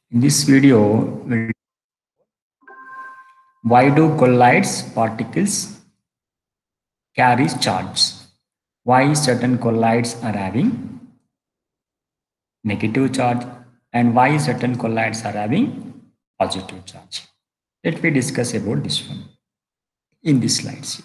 In this video, why do colloids particles carry charges? Why certain colloids are having negative charge and why certain colloids are having positive charge? Let me discuss about this one in these slides.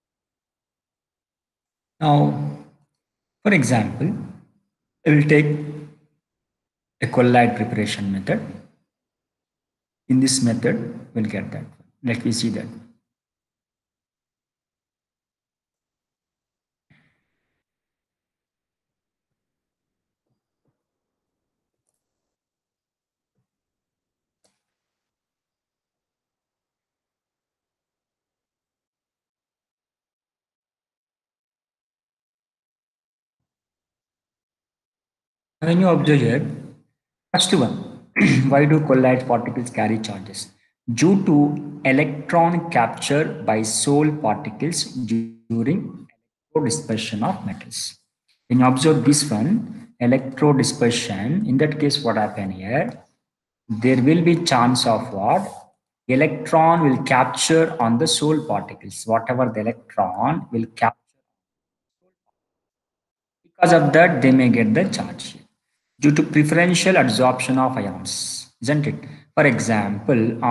Now, for example, we will take a colloid preparation method. In this method, we'll get that. Let me see that. When you observe here, first one, why do colloid particles carry charges? Due to electron capture by Soul particles during electrodispersion of metals. When you observe this one, electrodispersion, in that case, what happen here? There will be chance of what? Electron will capture on the Soul particles. Whatever the electron will capture. Because of that, they may get the charge due to preferential adsorption of ions, isn't it? For example,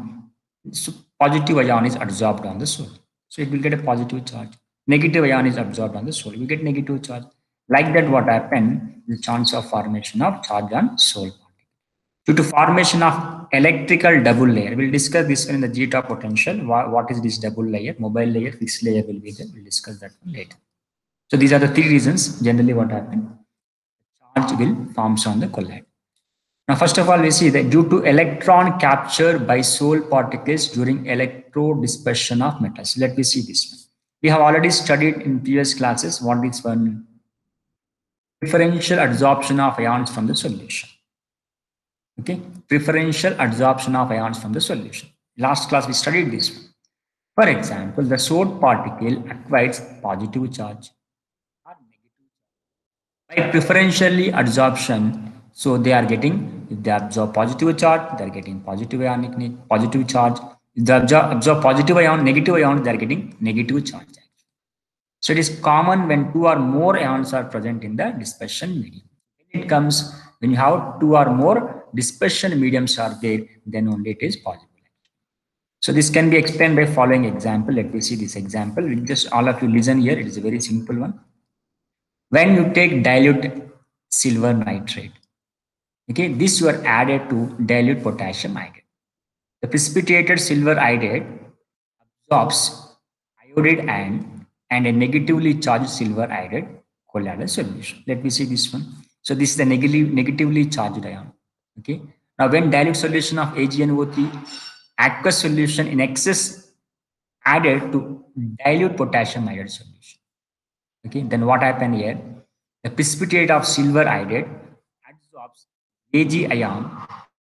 positive ion is adsorbed on the soul, so it will get a positive charge. Negative ion is absorbed on the soul, we get negative charge. Like that, what happened? The chance of formation of charge on soul due to formation of electrical double layer. We'll discuss this one in the zeta potential. What is this double layer? Mobile layer, fixed layer will be there. We'll discuss that one later. So these are the three reasons generally what happens. Charge will forms on the colloid. Now, first of all, we see that due to electron capture by Soul particles during electrodispersion of metals. Let me see this one. We have already studied in previous classes what is one preferential adsorption of ions from the solution. Okay, preferential adsorption of ions from the solution. Last class we studied this one. For example, the Soul particle acquires positive charge or negative charge. By preferentially adsorption, so they are getting, if they absorb positive charge, they are getting positive charge. If they absorb positive ion, negative ion, they are getting negative charge. So it is common when two or more ions are present in the dispersion medium. When it comes, when you have two or more dispersion mediums are there, then only it is possible. So this can be explained by following example. Let me see this example. Just all of you listen here. It is a very simple one. When you take dilute silver nitrate, okay, this you are added to dilute potassium iodide. The precipitated silver iodide absorbs iodide ion and a negatively charged silver iodide colloidal solution. Let me see this one. So this is the negatively charged ion. Okay. Now when dilute solution of AgNO3 aqueous solution in excess added to dilute potassium iodide solution. Okay, then what happened here? The precipitate of silver iodide absorbs Ag ion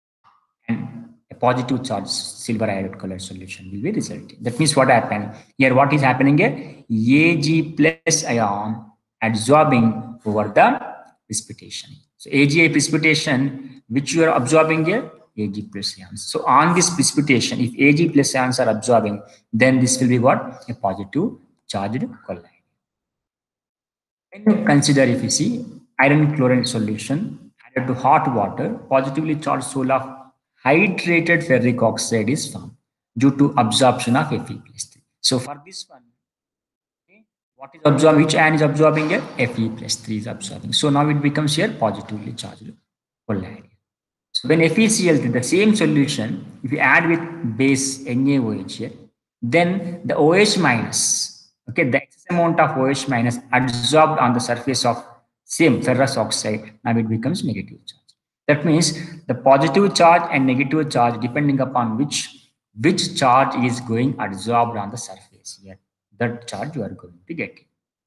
and a positive charge silver iodide color solution will be resulting. That means what happened here? What is happening here? Ag plus ion absorbing over the precipitation. So Ag precipitation which you are absorbing here, Ag plus ions. So on this precipitation, if Ag plus ions are absorbing, then this will be what? A positive charged colloid. When you consider, if you see iron chlorine solution added to hot water, positively charged soul of hydrated ferric oxide is formed due to absorption of Fe+3. So for this one, okay, what is absorbed? Which ion is absorbing here? Fe+3 is absorbing. So now it becomes here positively charged colloid. So when FeCl3, the same solution, if you add with base NaOH here, then the OH minus, okay, the excess amount of OH minus adsorbed on the surface of same ferrous oxide, now it becomes negative charge. That means the positive charge and negative charge, depending upon which charge is going adsorbed on the surface here, that charge you are going to get.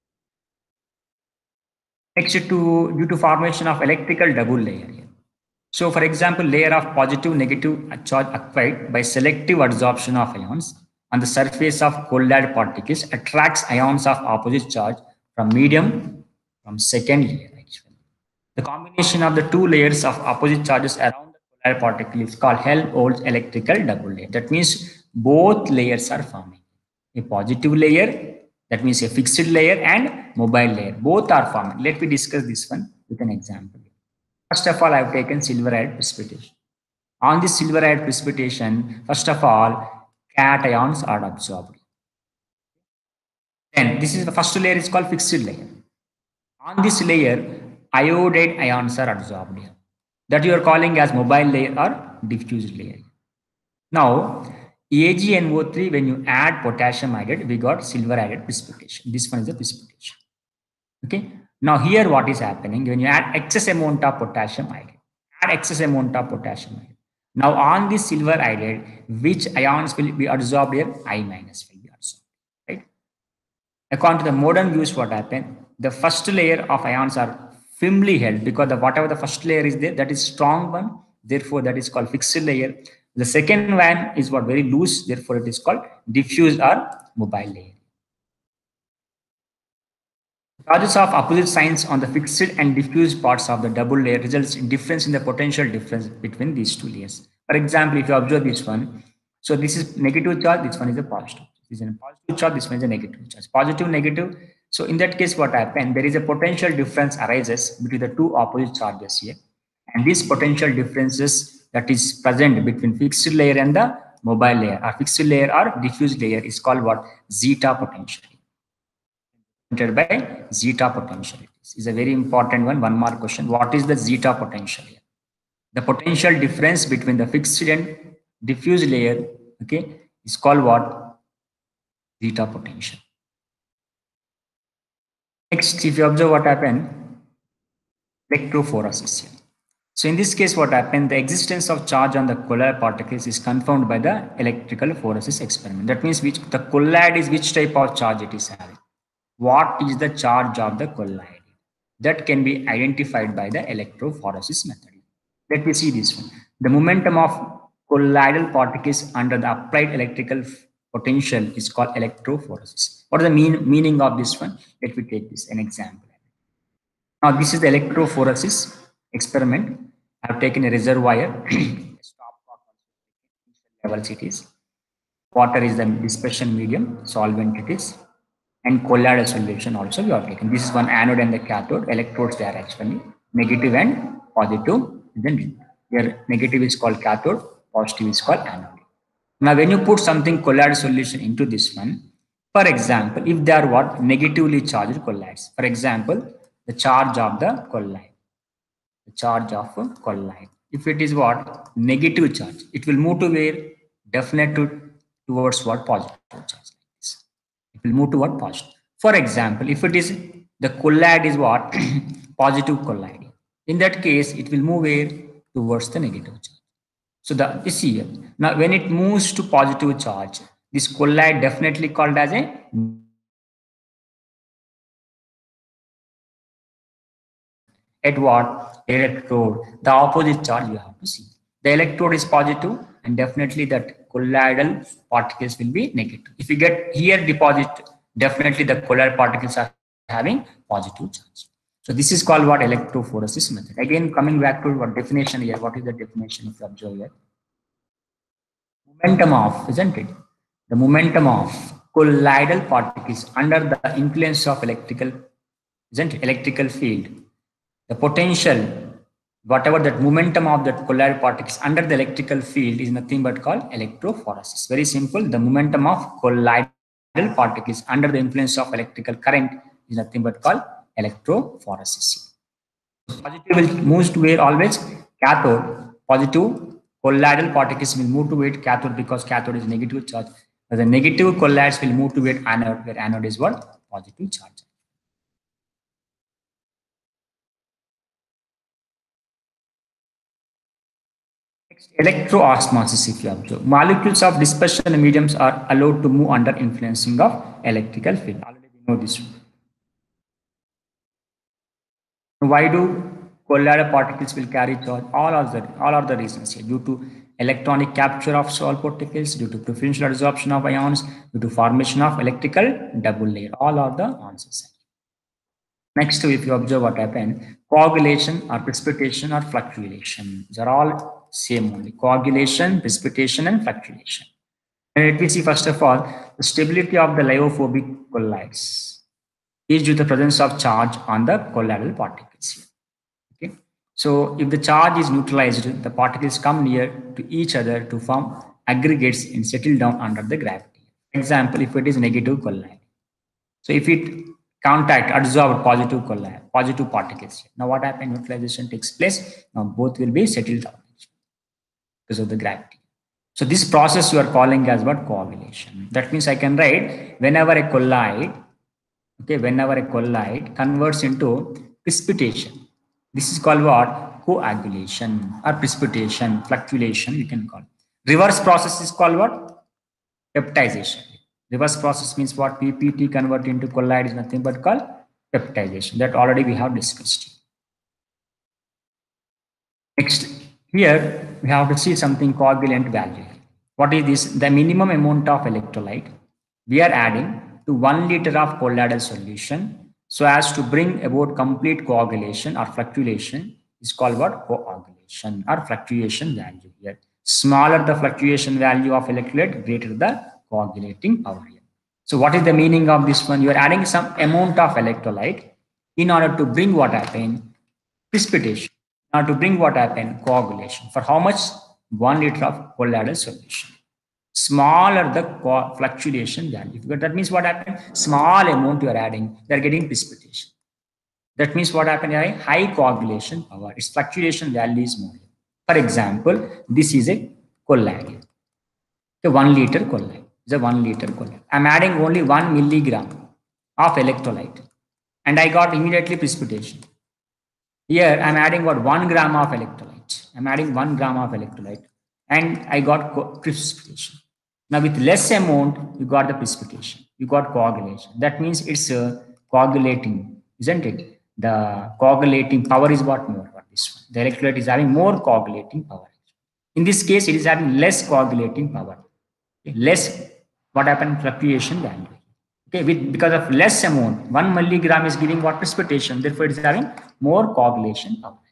Next, due to formation of electrical double layer here. So, for example, layer of positive negative charge acquired by selective adsorption of ions on the surface of colloid particles attracts ions of opposite charge from medium from second layer actually. The combination of the two layers of opposite charges around the Polar particle is called Helmholtz electrical double layer. That means both layers are forming. A positive layer, that means a fixed layer, and mobile layer. Both are forming. Let me discuss this one with an example. First of all, I have taken silver iodide precipitation. On this silver iodide precipitation, first of all, cations are absorbed. Then this is the first layer is called fixed layer. On this layer, iodide ions are absorbed here. That you are calling as mobile layer or diffused layer. Now, AgNO3, when you add potassium iodide, we got silver iodide precipitation. This one is the precipitation. Okay. Now here what is happening, when you add excess amount of potassium iodide, add excess amount of potassium iodide. Now on this silver iodide, which ions will be absorbed here? I minus will be absorbed, right? According to the modern views, what happened? The first layer of ions are firmly held because whatever the first layer is there, that is strong one. Therefore, that is called fixed layer. The second one is what very loose. Therefore, it is called diffused or mobile layer. Charges of opposite signs on the fixed and diffused parts of the double layer results in difference in the potential difference between these two layers. For example, if you observe this one, so this is negative charge, this one is a positive. This is a positive charge, this one is a negative charge. Positive, negative. So in that case, what happened? There is a potential difference arises between the two opposite charges here. And these potential differences that is present between fixed layer and the mobile layer, or fixed layer or diffused layer, is called what? Zeta potential. By zeta potential. This is a very important one. One more question. What is the zeta potential here? The potential difference between the fixed and diffused layer, okay, is called what? Zeta potential. Next, if you observe what happened, electrophoresis here. So in this case, what happened? The existence of charge on the colloid particles is confirmed by the electrical phoresis experiment. That means which the colloid is which type of charge it is having. What is the charge of the colloid? That can be identified by the electrophoresis method. Let me see this one. The momentum of colloidal particles under the applied electrical potential is called electrophoresis. What is the meaning of this one? Let me take this an example. Now this is the electrophoresis experiment. I have taken a reservoir, levels it is. Water is the dispersion medium, solvent it is, and colloidal solution also we are taking. This is one anode and the cathode. Electrodes they are actually negative and positive. Then here negative is called cathode, positive is called anode. Now when you put something colloid solution into this one, for example, if they are what? Negatively charged colloids. For example, the charge of the colloid. The charge of a colloid. If it is what? Negative charge, it will move to where? Definitely towards what? Positive charge. It will move toward positive. For example, if it is the colloid is what? Positive colloid. In that case, it will move where? Towards the negative charge. So this here. Now when it moves to positive charge, this colloid definitely called as a at what? Electrode. The opposite charge you have to see. The electrode is positive and definitely that colloidal particles will be negative. If you get here deposit, definitely the colloid particles are having positive charge. So this is called what? Electrophoresis method. Again, coming back to what definition here. What is the definition if you observe here? Momentum of, isn't it? The momentum of colloidal particles under the influence of electrical, isn't it? Electrical field. The potential, whatever that momentum of that colloidal particles under the electrical field is nothing but called electrophoresis. Very simple. The momentum of colloidal particles under the influence of electrical current is nothing but called electrophoresis. Positive will move to where always? Cathode. Positive colloidal particles will move to where? Cathode, because cathode is negative charge. But the negative colloids will move to where? Anode, where anode is what? Positive charge. Electroosmosis, if you observe. Molecules of dispersion mediums are allowed to move under influencing of electrical field. Already we know this. Why do colloidal particles will carry charge? All are the reasons here. Due to electronic capture of small particles, due to preferential absorption of ions, due to formation of electrical double layer. All are the answers. Next, if you observe what happened, Coagulation or precipitation or fluctuation. These are all same only. Coagulation, precipitation, and fluctuation. And let me see first of all, the stability of the lyophobic colloids is due to the presence of charge on the colloidal particles here. Okay. So if the charge is neutralized, the particles come near to each other to form aggregates and settle down under the gravity. For example, if it is negative colloid. So if it contact absorb positive colloid, positive particles. Now what happens? Neutralization takes place. Now both will be settled down because of the gravity. So this process you are calling as what? Coagulation. That means I can write whenever a colloid, okay, whenever a colloid converts into precipitation. This is called what? Coagulation or precipitation, fluctuation you can call. Reverse process is called what? Peptidization. Reverse process means what? PPT convert into colloid is nothing but called peptidization. That already we have discussed. Next, here we have to see something coagulant value. What is this? The minimum amount of electrolyte we are adding to 1 liter of colloidal solution so as to bring about complete coagulation or fluctuation is called what? Coagulation or fluctuation value here. Smaller the fluctuation value of electrolyte, greater the coagulating power here. So what is the meaning of this one? You are adding some amount of electrolyte in order to bring what happened? Precipitation. Now to bring what happened? Coagulation. For how much? 1 liter of colloidal solution. Smaller the fluctuation value. That means what happened? Small amount you are adding, they are getting precipitation. That means what happened? High coagulation power. Its fluctuation value is more. For example, this is a colloid. The 1 liter colloid. It's a 1 liter colloid. I'm adding only 1 milligram of electrolyte, and I got immediately precipitation. Here I'm adding what? 1 gram of electrolyte. I'm adding 1 gram of electrolyte, and I got precipitation. Now with less amount, you got the precipitation. You got coagulation. That means it's coagulating, isn't it? The coagulating power is what? More for this one. The electrolyte is having more coagulating power. In this case, it is having less coagulating power. Okay. Less, what happened? Fluctuation value. Okay, because of less amount, 1 milligram is giving what? Precipitation. Therefore, it is having more coagulation power.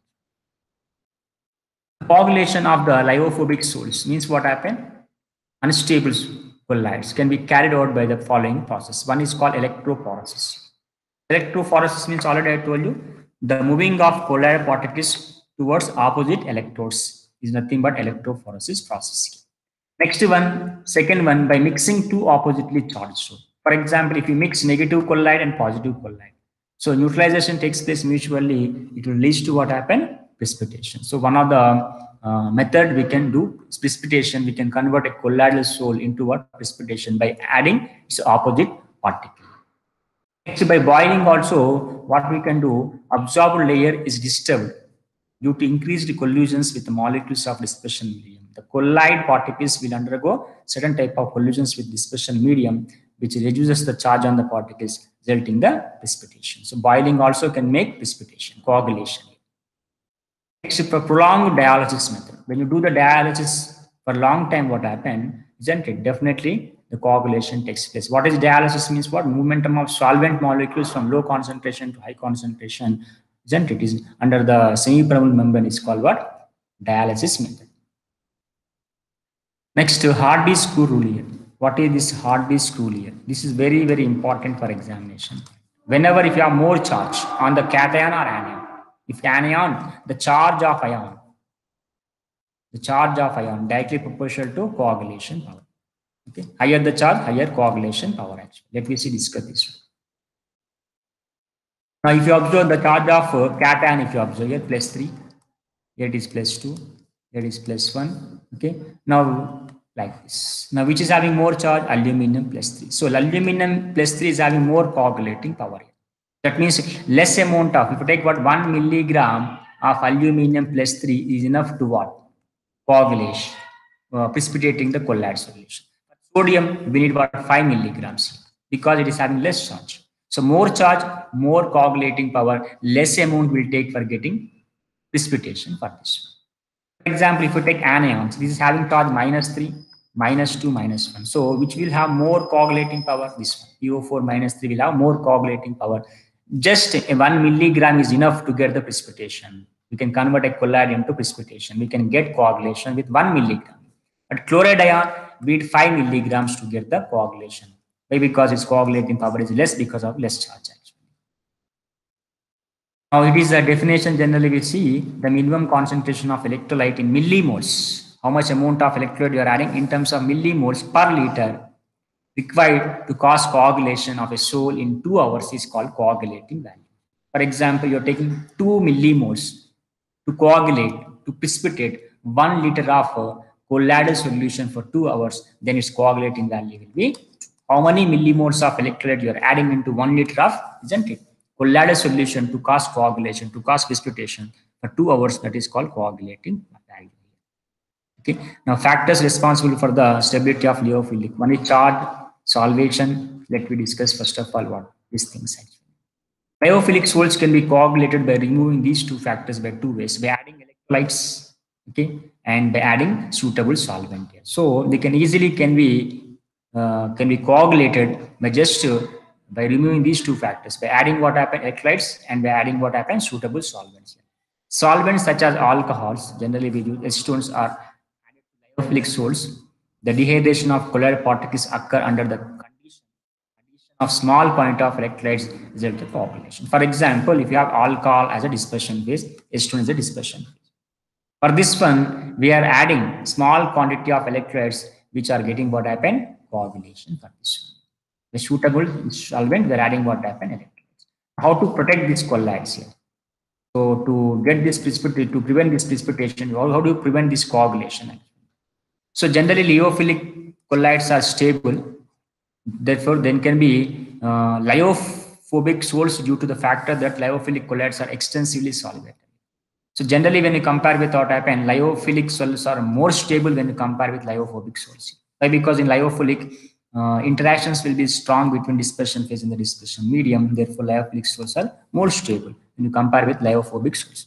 Coagulation of the lyophobic salts means what happened? Unstable colloids can be carried out by the following process. One is called electrophoresis. Electrophoresis means, already I told you, the moving of colloidal particles towards opposite electrodes is nothing but electrophoresis process. Next one, second one, by mixing two oppositely charged salts. For example, if you mix negative colloid and positive colloid, so neutralization takes place mutually, it will lead to what happened? Precipitation. So one of the method we can do is precipitation. We can convert a colloidal salt into what? Precipitation by adding its opposite particle. Next, by boiling also, what we can do, absorbed layer is disturbed due to increased collisions with the molecules of dispersion medium. The colloid particles will undergo certain type of collisions with dispersion medium, which reduces the charge on the particles, resulting in the precipitation. So boiling also can make precipitation, coagulation. Next, for prolonged dialysis method. When you do the dialysis for a long time, what happened? Isn't it? Definitely the coagulation takes place. What is dialysis means? What? Momentum of solvent molecules from low concentration to high concentration. Isn't it? Is under the semi-permeable membrane is called what? Dialysis method. Next, Hardy screw rule here. What is this Hardy screw here? This is very, very important for examination. Whenever if you have more charge on the cation or anion, if anion, the charge of ion directly proportional to coagulation power. Okay, higher the charge, higher coagulation power. Actually, let me discuss this one. Now, if you observe the charge of cation, if you observe here +3, here it is +2, here it is +1. Okay, now like this. Now, which is having more charge? Aluminum +3. So, aluminum +3 is having more coagulating power. That means less amount of, if you take what 1 milligram of aluminum +3 is enough to what? Coagulation, precipitating the colloid solution. Sodium, we need about 5 milligrams because it is having less charge. So more charge, more coagulating power, less amount will take for getting precipitation for this. For example, if you take anions, this is having charge -3, -2, -1. So which will have more coagulating power? This one. PO4 -3 will have more coagulating power. Just 1 milligram is enough to get the precipitation. We can convert a colloid into precipitation. We can get coagulation with 1 milligram. But chloride ion, we need 5 milligrams to get the coagulation. Why? Because its coagulating power is less because of less charge actually. Now it is a definition generally we see the minimum concentration of electrolyte in millimoles. How much amount of electrolyte you are adding in terms of millimoles per liter required to cause coagulation of a sol in 2 hours is called coagulating value. For example, you're taking 2 millimoles to coagulate, to precipitate 1 liter of colloidal solution for 2 hours, then its coagulating value will be how many millimoles of electrolyte you're adding into 1 liter of, isn't it? Colloidal solution to cause coagulation, to cause precipitation for 2 hours, that is called coagulating value. Okay. Now, factors responsible for the stability of lyophilic. One is charge, solvation. Let me discuss first of all what these things actually. Lyophilic salts can be coagulated by removing these two factors by two ways: by adding electrolytes, okay, and by adding suitable solvent. So they can easily can be coagulated by just by removing these two factors, by adding what happens electrolytes and by adding what happens suitable solvents. Solvents such as alcohols, generally we use acetones, are added to lyophilic salts. The dehydration of colloidal particles occur under the condition of small quantity of electrolytes result in coagulation. For example, if you have alcohol as a dispersion phase, acetone is a dispersion phase. For this one, we are adding small quantity of electrolytes which are getting what happened coagulation for this one. The suitable solvent, we are adding what happened electrolytes. How to protect these colloids here? So to get this precipitation, to prevent this precipitation, how do you prevent this coagulation? So generally, lyophilic colloids are stable. Therefore, then can be lyophobic salts due to the factor that lyophilic colloids are extensively solvated. So generally, when you compare with what happened, lyophilic salts are more stable when you compare with lyophobic salts. Why? Because in lyophilic, interactions will be strong between dispersion phase and the dispersion medium. Therefore, lyophilic salts are more stable when you compare with lyophobic salts.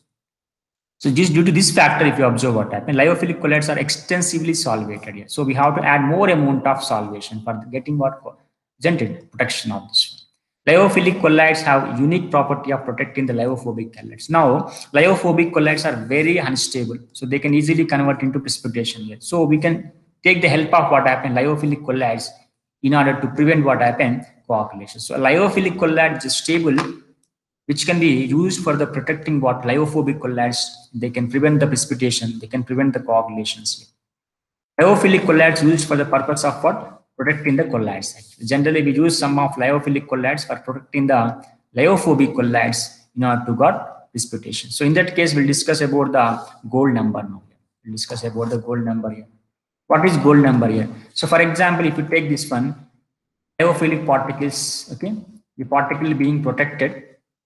So just due to this factor, if you observe what happened, lyophilic colloids are extensively solvated here. So we have to add more amount of solvation for getting what generated protection of this one. Lyophilic colloids have unique property of protecting the lyophobic colloids. Now, lyophobic colloids are very unstable, so they can easily convert into precipitation here. So we can take the help of what happened, lyophilic colloids, in order to prevent what happened, coagulation. So a lyophilic colloid is stable, which can be used for the protecting what lyophobic colloids. They can prevent the precipitation, they can prevent the coagulations. Lyophilic colloids used for the purpose of what? Protecting the colloids. Generally, we use some of lyophilic colloids for protecting the lyophobic colloids in order to get precipitation. So in that case, we'll discuss about the gold number now. We'll discuss about the gold number here. What is gold number here? So for example, if you take this one, lyophilic particles, okay, the particle being protected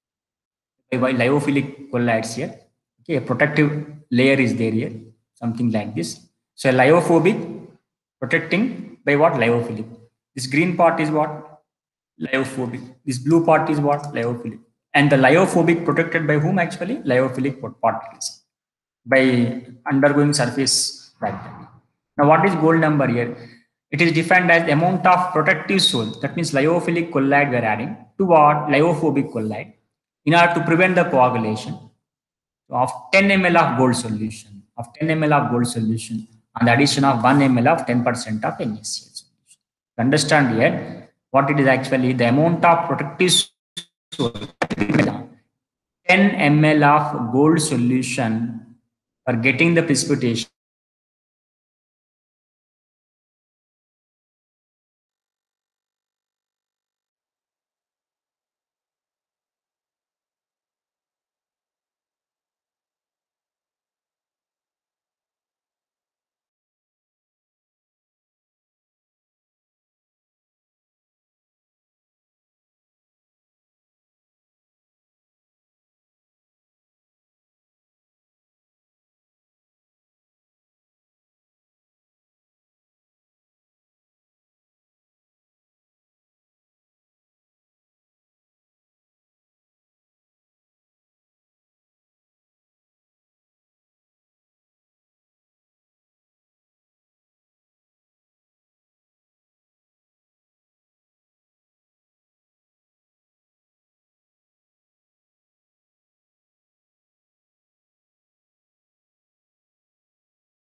by lyophilic colloids here. Okay, a protective layer is there here, something like this. So a lyophobic protecting by what? Lyophilic. This green part is what? Lyophobic. This blue part is what? Lyophilic. And the lyophobic protected by whom actually? Lyophilic particles by undergoing surface fracture. Now what is gold number here? It is defined as the amount of protective soul. That means lyophilic colloid we are adding to what? Lyophobic colloid in order to prevent the coagulation of 10 ml of gold solution, of 10 ml of gold solution, and the addition of 1 ml of 10% of NaCl solution. To understand here, what it is actually the amount of protective soul, 10 ml of gold solution for getting the precipitation